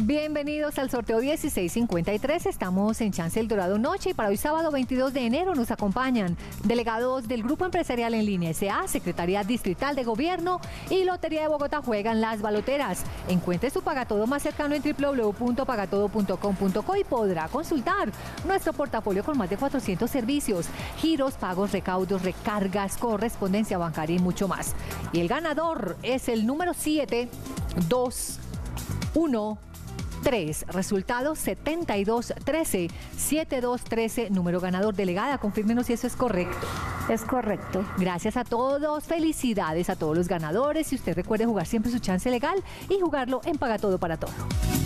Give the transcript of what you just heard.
Bienvenidos al sorteo 1653. Estamos en Chance El Dorado Noche y para hoy sábado 22 de enero nos acompañan delegados del Grupo Empresarial en Línea S.A., Secretaría Distrital de Gobierno y Lotería de Bogotá. Juegan las baloteras. Encuentre su pagatodo más cercano en www.pagatodo.com.co y podrá consultar nuestro portafolio con más de 400 servicios, giros, pagos, recaudos, recargas, correspondencia bancaria y mucho más. Y el ganador es el número 721 3, resultado 7213, 7213, número ganador. Delegada, confírmenos si eso es correcto. Es correcto. Gracias a todos, felicidades a todos los ganadores y usted recuerde jugar siempre su chance legal y jugarlo en Pagatodo para Todo.